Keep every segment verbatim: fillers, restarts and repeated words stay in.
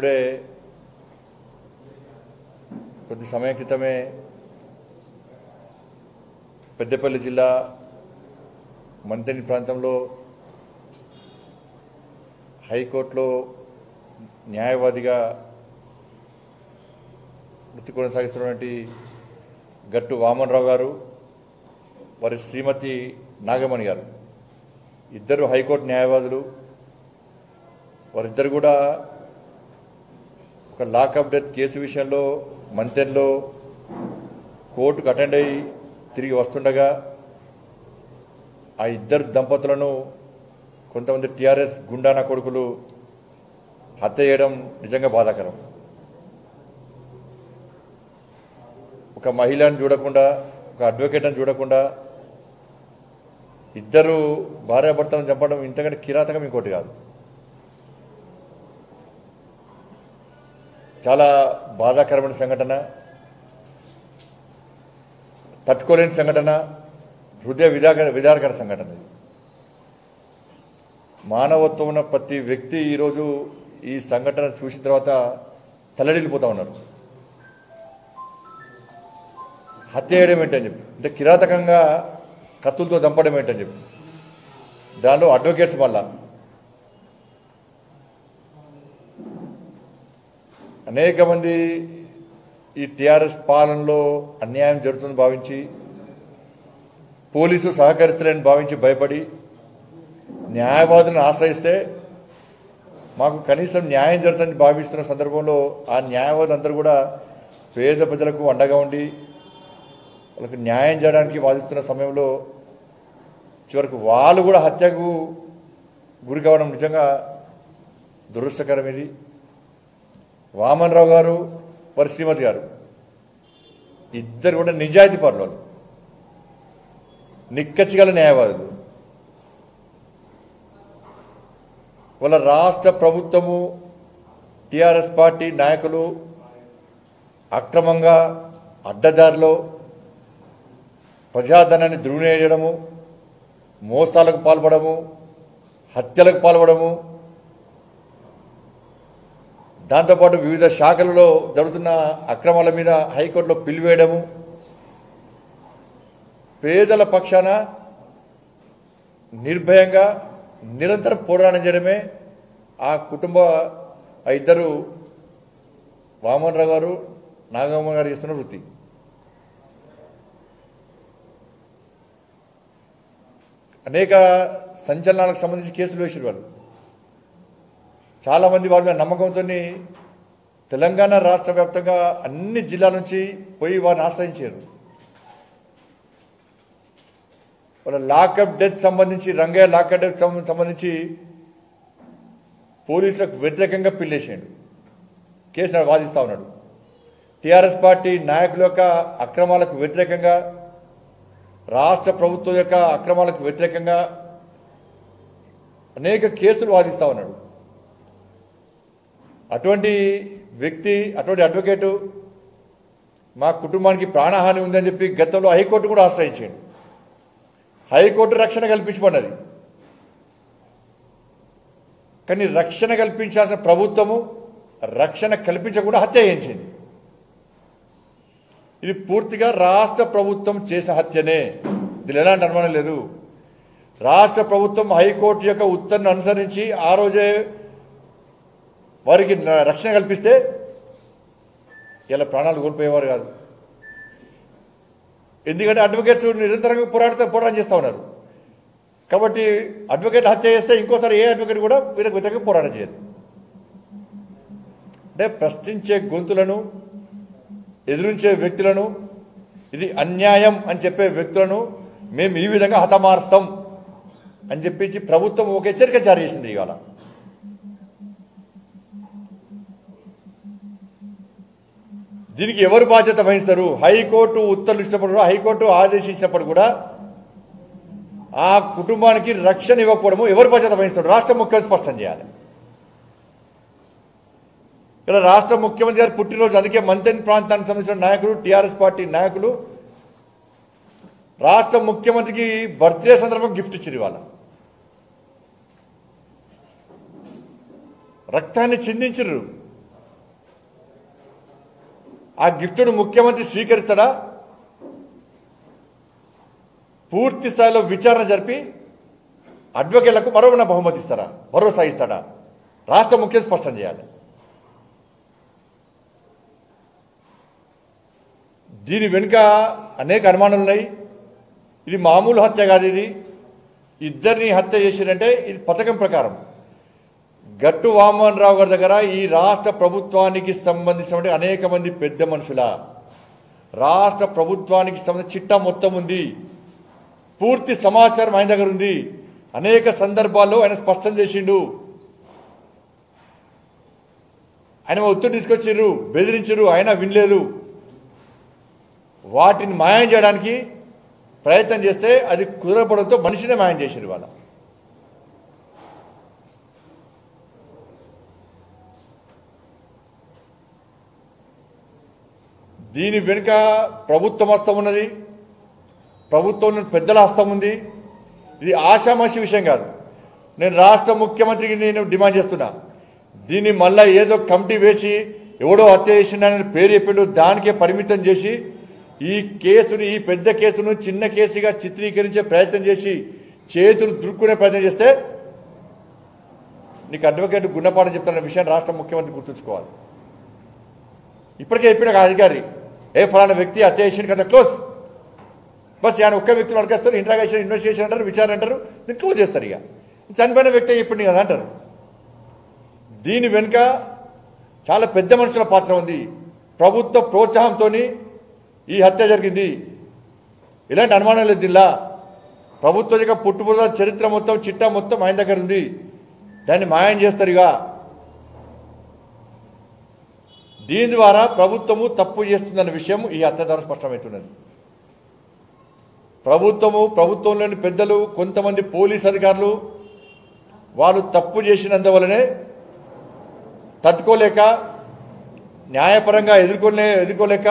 ఇప్పుడే కొద్ది సమయం క్రితమే పెద్దపల్లి జిల్లా మంతెని ప్రాంతంలో హైకోర్టులో న్యాయవాదిగా వృత్తి కొనసాగిస్తున్నటువంటి గట్టు వామనరావు గారు, వారి శ్రీమతి నాగమణి గారు, ఇద్దరు హైకోర్టు న్యాయవాదులు. వారిద్దరు కూడా ఒక లాకప్ డెత్ కేసు విషయంలో మంతెన్లో కోర్టుకు అటెండ్ అయ్యి తిరిగి వస్తుండగా ఆ ఇద్దరు దంపతులను కొంతమంది టీఆర్ఎస్ గుండానా కొడుకులు హత్య చేయడం నిజంగా బాధాకరం. ఒక మహిళను చూడకుండా, ఒక అడ్వకేట్ని చూడకుండా ఇద్దరు భార్యాభర్తలను చంపడం ఇంతకంటే కిరాతకం ఇంకోటి కాదు. చాలా బాధాకరమైన సంఘటన, తట్టుకోలేని సంఘటన, హృదయ విదాకర విదారకర సంఘటన. మానవత్వం ఉన్న ప్రతి వ్యక్తి ఈరోజు ఈ సంఘటన చూసిన తర్వాత తల్లడిల్లిపోతూ ఉన్నారు. హత్య చేయడం ఏంటని చెప్పి, ఇంత కిరాతకంగా కత్తులతో చంపడం ఏంటని చెప్పి, దానిలో అడ్వకేట్స్ వల్ల అనేక మంది ఈ టీఆర్ఎస్ పాలనలో అన్యాయం జరుగుతుందని భావించి, పోలీసు సహకరిస్తలేని భావించి భయపడి న్యాయవాదులను ఆశ్రయిస్తే మాకు కనీసం న్యాయం జరుగుతుందని భావిస్తున్న సందర్భంలో ఆ న్యాయవాదులందరూ కూడా పేద ప్రజలకు అండగా ఉండి వాళ్ళకు న్యాయం చేయడానికి వాదిస్తున్న సమయంలో చివరికి వాళ్ళు కూడా హత్యకు గురి కావడం నిజంగా దురదృష్టకరం. ఇది వామనరావు గారు, వారి శ్రీమతి గారు ఇద్దరు కూడా నిజాయితీ పరులు, నిక్కచ్చిగల న్యాయవాదులు. వాళ్ళ రాష్ట్ర ప్రభుత్వము, టీఆర్ఎస్ పార్టీ నాయకులు అక్రమంగా అడ్డదారిలో ప్రజాధనాన్ని దుర్వినియోగము, మోసాలకు పాల్పడము, హత్యలకు పాల్పడము, దాంతోపాటు వివిధ శాఖలలో జరుగుతున్న అక్రమాల మీద హైకోర్టులో పిలివేయడము, పేదల పక్షాన నిర్భయంగా నిరంతరం పోరాటం చేయడమే ఆ కుటుంబ ఆ ఇద్దరు వామనరావు గారు, నాగమ్మ గారు చేస్తున్న వృత్తి. అనేక సంచలనాలకు సంబంధించి కేసులు వేసారు వాళ్ళు. చాలామంది వాళ్ళ నమ్మకంతో తెలంగాణ రాష్ట్ర వ్యాప్తంగా అన్ని జిల్లాల నుంచి పోయి వారిని ఆశ్రయించారు. వాళ్ళ లాకప్ డెత్ సంబంధించి, రంగయ్య లాకప్ డెత్ సంబంధించి పోలీసులకు వ్యతిరేకంగా పిల్లేసాడు, కేసు వాదిస్తూ ఉన్నాడు. టీఆర్ఎస్ పార్టీ నాయకుల యొక్క అక్రమాలకు వ్యతిరేకంగా, రాష్ట్ర ప్రభుత్వం యొక్క అక్రమాలకు వ్యతిరేకంగా అనేక కేసులు వాదిస్తూ ఉన్నాడు. అటువంటి వ్యక్తి, అటువంటి అడ్వకేటు మా కుటుంబానికి ప్రాణహాని ఉందని చెప్పి గతంలో హైకోర్టు కూడా ఆశ్రయించాడు. హైకోర్టు రక్షణ కల్పించబడినది. కానీ రక్షణ కల్పించాల్సిన ప్రభుత్వము రక్షణ కల్పించకుండా హత్య చేయించింది. ఇది పూర్తిగా రాష్ట్ర ప్రభుత్వం చేసిన హత్యనే, దీని ఎలాంటి అనుమానం లేదు. రాష్ట్ర ప్రభుత్వం హైకోర్టు యొక్క ఉత్తర్వును అనుసరించి ఆ రోజే వారికి రక్షణ కల్పిస్తే ఇలా ప్రాణాలు కోల్పోయేవారు కాదు. ఎందుకంటే అడ్వకేట్స్ నిరంతరంగా పోరాడుతూ పోరాటం చేస్తూ ఉన్నారు. కాబట్టి అడ్వకేట్ హత్య చేస్తే ఇంకోసారి ఏ అడ్వకేట్ కూడా వీరికి వ్యతిరేకంగా పోరాటం చేయదు. అంటే ప్రశ్నించే గొంతులను, ఎదురించే వ్యక్తులను, ఇది అన్యాయం అని చెప్పే వ్యక్తులను మేము ఈ విధంగా హతమారుస్తాం అని చెప్పించి ప్రభుత్వం ఒక హెచ్చరిక జారీ చేసింది. ఇవాళ దీనికి ఎవరు బాధ్యత వహిస్తారు? హైకోర్టు ఉత్తర్వులు ఇచ్చినప్పుడు కూడా, హైకోర్టు ఆదేశించినప్పుడు కూడా ఆ కుటుంబానికి రక్షణ ఇవ్వకపోవడము ఎవరు బాధ్యత వహిస్తారు? రాష్ట్ర ముఖ్యమంత్రి స్పష్టం చేయాలి. ఇలా రాష్ట్ర ముఖ్యమంత్రి గారు పుట్టినరోజు, అందుకే మంతెని ప్రాంతానికి సంబంధించిన నాయకులు, టీఆర్ఎస్ పార్టీ నాయకులు రాష్ట్ర ముఖ్యమంత్రికి బర్త్డే సందర్భంగా గిఫ్ట్ ఇచ్చారు. ఇవాళ రక్తాన్ని చిందించరు. ఆ గిఫ్ట్ను ముఖ్యమంత్రి స్వీకరిస్తాడా? పూర్తి స్థాయిలో విచారణ జరిపి అడ్వకేట్లకు మరోమన్నా బహుమతి ఇస్తారా, భరోసా ఇస్తాడా? రాష్ట్ర ముఖ్యం స్పష్టం చేయాలి. దీని వెనుక అనేక అనుమానాలు ఉన్నాయి. ఇది మామూలు హత్య కాదు. ఇది ఇద్దరిని హత్య చేసిరంటే ఇది పథకం ప్రకారం. గట్టు వామన్ రావు గారి దగ్గర ఈ రాష్ట్ర ప్రభుత్వానికి సంబంధించిన అనేక మంది పెద్ద మనుషుల రాష్ట్ర ప్రభుత్వానికి సంబంధించిన చిట్టా మొత్తం ఉంది. పూర్తి సమాచారం ఆయన దగ్గర ఉంది. అనేక సందర్భాల్లో ఆయన స్పష్టం చేసిండు. ఆయన ఒత్తిడి తీసుకొచ్చిర్రు, బెదిరించరు, ఆయన వినలేదు. వాటిని మాయం చేయడానికి ప్రయత్నం చేస్తే అది కుదరపడంతో మనిషినే మాయం చేశారు. వాళ్ళ దీని వెనుక ప్రభుత్వం హస్తం ఉన్నది, ప్రభుత్వం పెద్దల హస్తం ఉంది. ఇది ఆషామాషి విషయం కాదు. నేను రాష్ట్ర ముఖ్యమంత్రికి నేను డిమాండ్ చేస్తున్నా, దీన్ని మళ్ళా ఏదో కమిటీ వేసి ఎవడో హత్య చేసిండని పేరు చెప్పిండు దానికే పరిమితం చేసి ఈ కేసుని ఈ పెద్ద కేసును చిన్న కేసుగా చిత్రీకరించే ప్రయత్నం చేసి చేతులు దురుక్కునే ప్రయత్నం చేస్తే నీకు అడ్వకేట్ గుణపాఠం చెప్తున్న విషయాన్ని రాష్ట్ర ముఖ్యమంత్రి గుర్తుంచుకోవాలి. ఇప్పటికే చెప్పిన అధికారి ఏ ఫలానా వ్యక్తి హత్య చేసిండు కదా క్లోజ్, బస్ ఆయన ఒక్క వ్యక్తిని అడగేస్తారు, ఇంట్రాగేషన్ ఇన్వెస్టిగేషన్ అంటారు, విచారణ అంటారు, దీన్ని క్లోజ్ చేస్తారు. ఇక చనిపోయిన వ్యక్తి చెప్పింది కదా అంటారు. దీని వెనుక చాలా పెద్ద మనుషుల పాత్ర ఉంది. ప్రభుత్వ ప్రోత్సాహంతో ఈ హత్య జరిగింది. ఇలాంటి అనుమానం లేదు. దీనిలా ప్రభుత్వ యొక్క పుట్టుబడుల చరిత్ర మొత్తం చిట్టా మొత్తం ఆయన దగ్గర ఉంది. దాన్ని మాయం చేస్తారు. ఇక దీని ద్వారా ప్రభుత్వము తప్పు చేస్తుందన్న విషయం ఈ హత్య ద్వారా స్పష్టమవుతున్నది. ప్రభుత్వము ప్రభుత్వంలోని పెద్దలు కొంతమంది పోలీస్ అధికారులు వాళ్ళు తప్పు చేసినందువల్లనే తట్టుకోలేక న్యాయపరంగా ఎదుర్కొనే ఎదుర్కోలేక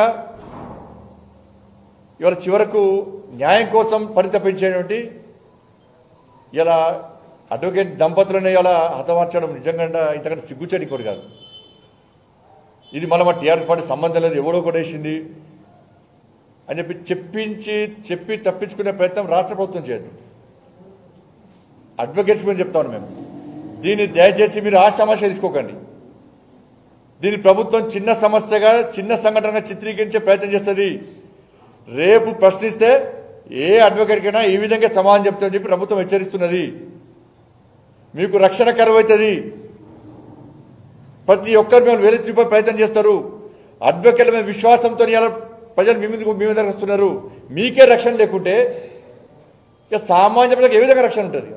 ఇవాళ చివరకు న్యాయం కోసం పరితపించేటువంటి ఇలా అడ్వకేట్ దంపతులను ఇలా హతమార్చడం నిజంగా ఇంతకంటే సిగ్గుచేటి కూడా కాదు. ఇది మన మా టీఆర్ఎస్ పార్టీ సంబంధం లేదు, ఎవడో కూడా వేసింది అని చెప్పి చెప్పించి చెప్పి తప్పించుకునే ప్రయత్నం రాష్ట్ర ప్రభుత్వం చేయదు. అడ్వకేట్స్ మీద చెప్తాను మేము, దీన్ని దయచేసి మీరు ఆ సమస్య తీసుకోకండి. దీని ప్రభుత్వం చిన్న సమస్యగా చిన్న సంఘటనగా చిత్రీకరించే ప్రయత్నం చేస్తుంది. రేపు ప్రశ్నిస్తే ఏ అడ్వకేట్కైనా ఈ విధంగా సమాధానం చెప్తామని చెప్పి ప్రభుత్వం హెచ్చరిస్తున్నది. మీకు రక్షణ కరువవుతుంది. ప్రతి ఒక్కరు మేము వేరే చూపే ప్రయత్నం చేస్తారు. అడ్వకేట్ల మీద విశ్వాసంతో ఇలా ప్రజలు మీ మీద మీ మీద వస్తున్నారు. మీకే రక్షణ లేకుంటే ఇక సామాన్య ప్రజలకు ఏ విధంగా రక్షణ ఉంటుంది?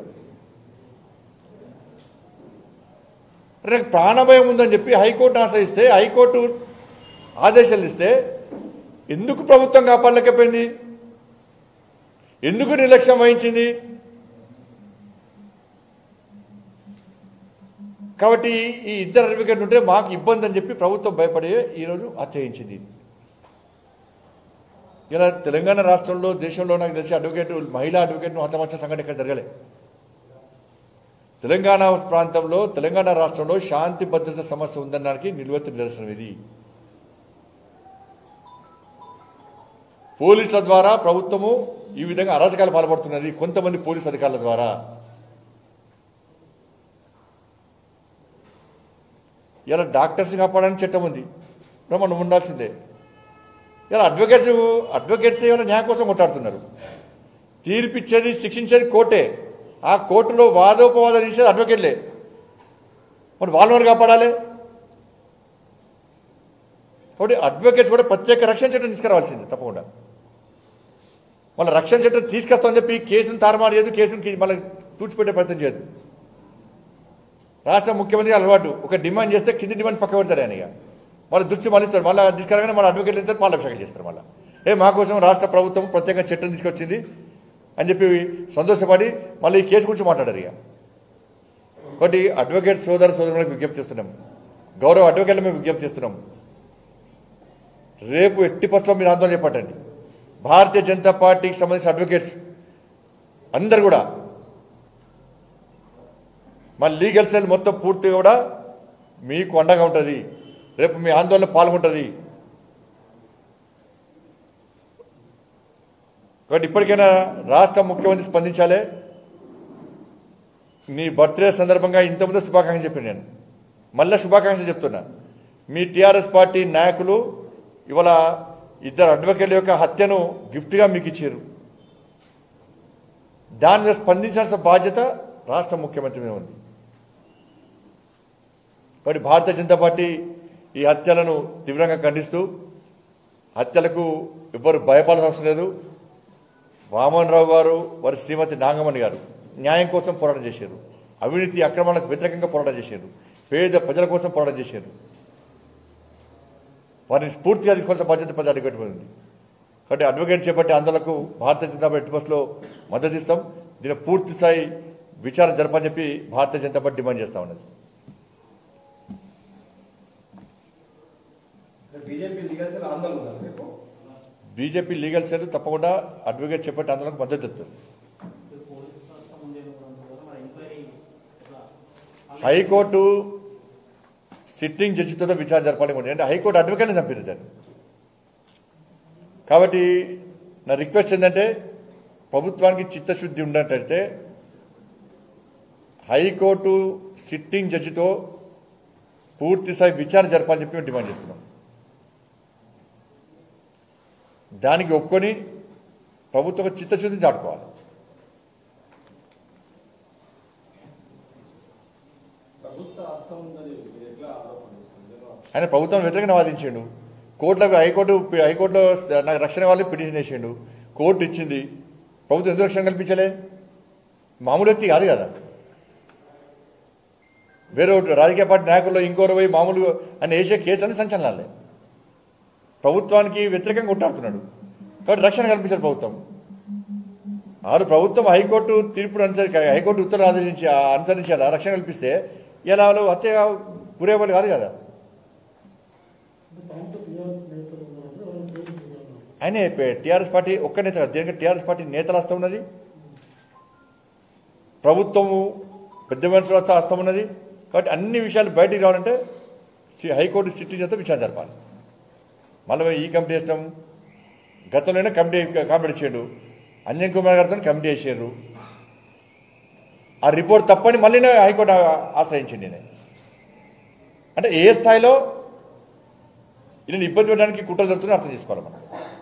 నాకు ప్రాణభయం ఉందని చెప్పి హైకోర్టును ఆశ్రయిస్తే హైకోర్టు ఆదేశాలు ఇస్తే ఎందుకు ప్రభుత్వం కాపాడలేకపోయింది? ఎందుకు నిర్లక్ష్యం వహించింది? కాబట్టి ఈ ఇద్దరు అడ్వకేట్లు ఉంటే మాకు ఇబ్బంది అని చెప్పి ప్రభుత్వం భయపడి ఈరోజు హత్య చేయించింది. ఇలా తెలంగాణ రాష్ట్రంలో దేశంలో నాకు తెలిసి అడ్వకేట్ మహిళా అడ్వకేట్ను హతమార్చిన సంఘటన ఇక్కడ జరగలే. తెలంగాణ ప్రాంతంలో తెలంగాణ రాష్ట్రంలో శాంతి భద్రత సమస్య ఉందనడానికి నిలువెత్తు నిదర్శనం ఇది. పోలీసుల ద్వారా ప్రభుత్వము ఈ విధంగా అరాచకాలు పాల్పడుతున్నది. కొంతమంది పోలీసు అధికారుల ద్వారా ఇలా డాక్టర్స్ కాపాడడానికి చట్టం ఉంది, మనం ఉండాల్సిందే. ఇలా అడ్వకేట్స్ అడ్వకేట్స్ ఏమైనా న్యాయం కోసం కొట్టాడుతున్నారు. తీర్పిచ్చేది శిక్షించేది కోర్టే. ఆ కోర్టులో వాదోపవాదాలు చేసేది అడ్వకేట్లే. మరి వాళ్ళని కాపాడాలి. కాబట్టి అడ్వకేట్స్ కూడా ప్రత్యేక రక్షణ చట్టం తీసుకురావాల్సింది తప్పకుండా. మళ్ళీ రక్షణ చట్టం తీసుకొస్తామని చెప్పి కేసును తారుమారు చేయదు, కేసును మళ్ళీ తూచిపెట్టే ప్రయత్నం చేయదు. రాష్ట్ర ముఖ్యమంత్రి అలవాటు ఒక డిమాండ్ చేస్తే కింది డిమాండ్ పక్క పెడతారు. ఆయన ఇక వాళ్ళ దృష్టి మళ్ళీ ఇస్తారు. మళ్ళీ తీసుకురాగానే మళ్ళీ అడ్వకేట్లు ఇస్తారు, పాలాభిషేకం చేస్తారు. మళ్ళీ ఏ మా కోసం రాష్ట్ర ప్రభుత్వం ప్రత్యేక చట్టం తీసుకొచ్చింది అని చెప్పి సంతోషపడి మళ్ళీ ఈ కేసు గురించి మాట్లాడారు. ఇక కాబట్టి అడ్వకేట్ సోదర సోదరులకు విజ్ఞప్తి చేస్తున్నాం, గౌరవ అడ్వకేట్ల మేము విజ్ఞప్తి చేస్తున్నాం. రేపు ఎట్టి పక్షంలో మీరు ఆందోళన చేపట్టండి. భారతీయ జనతా పార్టీకి సంబంధించిన అడ్వకేట్స్ అందరు కూడా మన లీగల్ సెల్ మొత్తం పూర్తిగా కూడా మీకు అండగా ఉంటుంది. రేపు మీ ఆందోళన పాల్గొంటుంది. కాబట్టి ఇప్పటికైనా రాష్ట్ర ముఖ్యమంత్రి స్పందించాలి. నీ బర్త్డే సందర్భంగా ఇంతకుముందు శుభాకాంక్షలు చెప్పాను, నేను మళ్ళీ శుభాకాంక్షలు చెప్తున్నా. మీ టీఆర్ఎస్ పార్టీ నాయకులు ఇవాళ ఇద్దరు అడ్వకేట్ల యొక్క హత్యను గిఫ్ట్గా మీకు ఇచ్చారు. దాని మీద స్పందించాల్సిన బాధ్యత రాష్ట్ర ముఖ్యమంత్రి మీద ఉంది. కాబట్టి భారతీయ జనతా పార్టీ ఈ హత్యలను తీవ్రంగా ఖండిస్తూ, హత్యలకు ఎవ్వరు భయపడాల్సిన అవసరం లేదు. వామన్ రావు గారు, వారి శ్రీమతి నాగమణి గారు న్యాయం కోసం పోరాటం చేశారు, అవినీతి అక్రమాలకు వ్యతిరేకంగా పోరాటం చేశారు, పేద ప్రజల కోసం పోరాటం చేశారు. వారిని స్ఫూర్తిగా తీసుకోవాల్సిన బాధ్యత పెద్ద అడ్వకేట్ ఉంది. కాబట్టి అడ్వకేట్ చేపట్టే ఆందోళనకు భారతీయ జనతా పార్టీ బస్సులో మద్దతు ఇస్తాం. దీని పూర్తి స్థాయి విచారణ జరపని చెప్పి భారతీయ జనతా పార్టీ డిమాండ్ చేస్తా ఉన్నది. బీజేపీ లీగల్ సెల్ తప్పకుండా అడ్వకేట్ చేపట్టే ఆందోళనకు మద్దతు ఇస్తుంది. హైకోర్టు సిట్టింగ్ జడ్జితో విచారణ జరపాలి అంటే హైకోర్టు అడ్వకేట్ని చంపారు దాన్ని. కాబట్టి నా రిక్వెస్ట్ ఏంటంటే ప్రభుత్వానికి చిత్తశుద్ధి ఉన్నట్టయితే హైకోర్టు సిట్టింగ్ జడ్జితో పూర్తి స్థాయి విచారణ జరపాలని చెప్పి మేము డిమాండ్ చేస్తున్నాం. దానికి ఒప్పుకొని ప్రభుత్వం చిత్తశుద్ధిని చాటుకోవాలి. ఆయన ప్రభుత్వం వ్యతిరేకంగా వాదించాడు. కోర్టులకు హైకోర్టు హైకోర్టులో నాకు రక్షణ వాళ్ళు పిటిషన్ వేసిండు, కోర్టు ఇచ్చింది. ప్రభుత్వం ఎందుకు రక్షణ కల్పించలే? మామూలు వ్యక్తి కాదు కదా, వేరే రాజకీయ పార్టీ నాయకుల్లో ఇంకోరు పోయి మామూలు అని వేసే కేసులని సంచలనాలే. ప్రభుత్వానికి వ్యతిరేకంగా కొట్టాడుతున్నాడు కాబట్టి రక్షణ కల్పించారు ప్రభుత్వం. ఆరు ప్రభుత్వం హైకోర్టు తీర్పును అనుసరి హైకోర్టు ఉత్తర్వులు ఆదేశించి అనుసరించాలా రక్షణ కల్పిస్తే ఇలా వాళ్ళు హత్య గురేవాళ్ళు కాదు కదా. ఆయన టీఆర్ఎస్ పార్టీ ఒక్క నేత కాదు, దీనికి టీఆర్ఎస్ పార్టీ నేతల హస్తం ఉన్నది, ప్రభుత్వము పెద్ద మనుషుల హస్తం ఉన్నది. కాబట్టి అన్ని విషయాలు బయటికి రావాలంటే హైకోర్టు సిట్టింగ్ చేత విచారణ జరపాలి. మళ్ళీ ఈ కమిటీ వేస్తాం, గతంలోనే కమిటీ కాంపిటీ చేయడు, అంజన్ కుమార్ గారితో కమిటీ వేసారు. ఆ రిపోర్ట్ తప్పని మళ్ళీ హైకోర్టు ఆశ్రయించండి. నేను అంటే ఏ స్థాయిలో ఇలా ఇబ్బంది పెట్టడానికి కుట్రలు జరుగుతుందో అర్థం చేసుకోవాలి మనం.